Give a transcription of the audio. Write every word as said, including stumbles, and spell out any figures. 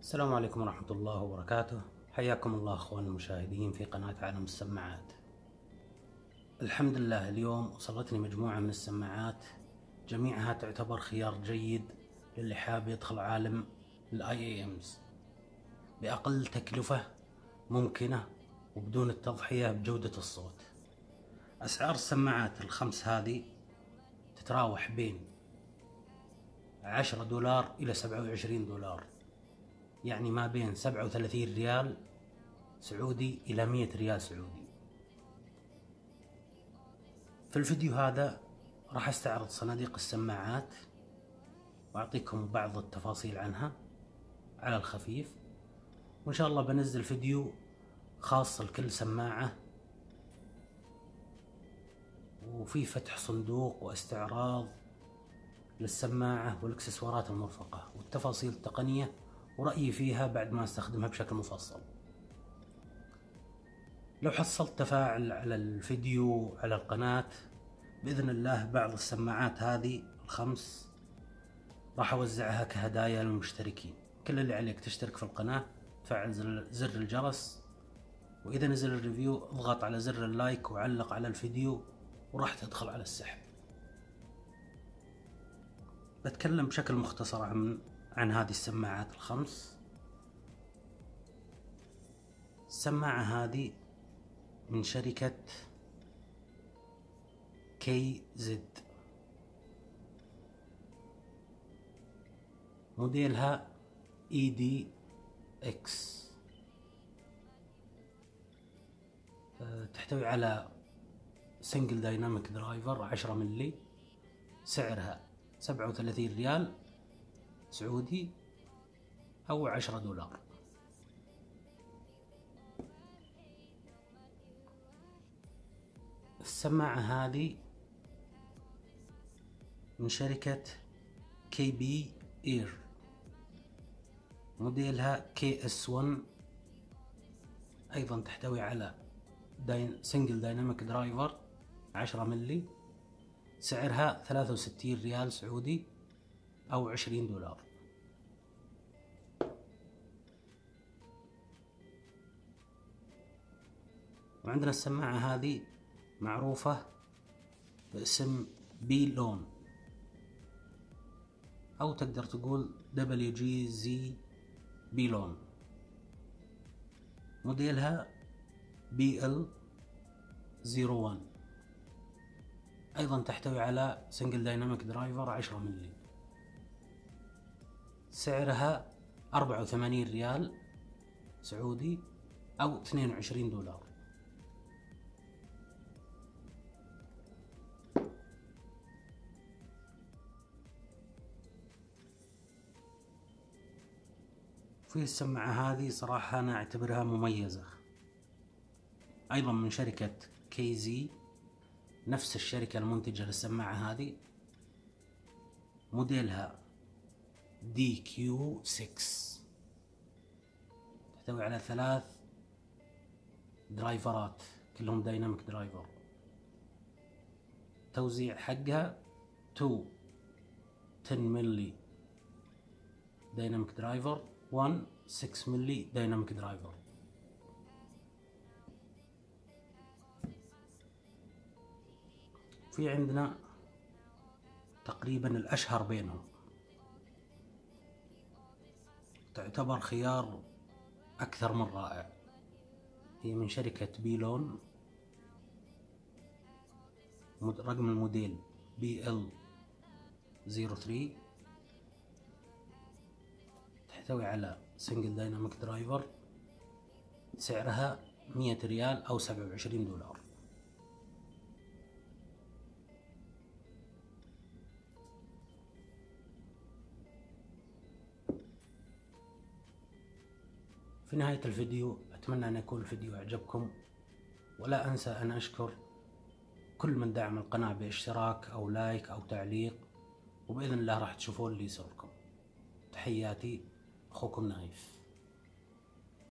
السلام عليكم ورحمة الله وبركاته. حياكم الله أخوان المشاهدين في قناة عالم السماعات. الحمد لله اليوم وصلتني مجموعة من السماعات، جميعها تعتبر خيار جيد للي حاب يدخل عالم الاي اي امز بأقل تكلفة ممكنة وبدون التضحية بجودة الصوت. أسعار السماعات الخمس هذه تتراوح بين عشرة دولار إلى سبعة وعشرين دولار، يعني ما بين سبعة وثلاثين ريال سعودي إلى مئة ريال سعودي. في الفيديو هذا راح استعرض صناديق السماعات وأعطيكم بعض التفاصيل عنها على الخفيف، وإن شاء الله بنزل فيديو خاص لكل سماعة وفي فتح صندوق واستعراض للسماعة والإكسسوارات المرفقة والتفاصيل التقنية ورأيي فيها بعد ما استخدمها بشكل مفصل. لو حصلت تفاعل على الفيديو على القناة بإذن الله بعض السماعات هذه الخمس راح أوزعها كهدايا للمشتركين. كل اللي عليك تشترك في القناة، تفعل زر الجرس، وإذا نزل الريفيو اضغط على زر اللايك وعلق على الفيديو وراح تدخل على السحب. بتكلم بشكل مختصر عن عن هذه السماعات الخمس. السماعة هذه من شركة كي زد، موديلها اي دي اكس، تحتوي على سنجل دايناميك درايفر عشرة ملي، سعرها سبعة وثلاثين ريال سعودي أو عشرة دولار. السماعة هذه من شركة كي بي اير، موديلها كي اس واحد، أيضا تحتوي على داين سنجل دايناميك درايفر عشرة ملي، سعرها ثلاثة وستين ريال سعودي أو عشرين دولار. وعندنا السماعة هذه معروفة باسم بيلون، أو تقدر تقول دبليو جي زي بيلون، موديلها بي ال صفر واحد، أيضا تحتوي على سنجل دايناميك درايفر عشرة ملي، سعرها أربعة وثمانين ريال سعودي أو اثنين وعشرين دولار. في السماعة هذه صراحة أنا أعتبرها مميزة، أيضا من شركة كيزي، نفس الشركة المنتجة للسماعة هذه، موديلها دي كيو ستة، تحتوي على ثلاث درايفرات كلهم دايناميك درايفر. توزيع حقها اثنين عشرة ملي دايناميك درايفر، واحد ستة ملي دايناميك درايفر. في عندنا تقريبا الأشهر بينهم، تعتبر خيار أكثر من رائع، هي من شركة بيلون، رقم الموديل بي ال صفر ثلاثة، تحتوي على سنجل دايناميك درايفر، سعرها مئة ريال أو سبعة وعشرين دولار. في نهاية الفيديو أتمنى أن يكون الفيديو أعجبكم، ولا أنسى أن أشكر كل من دعم القناة باشتراك أو لايك أو تعليق، وبإذن الله راح تشوفون اللي يسركم. تحياتي، أخوكم نايف.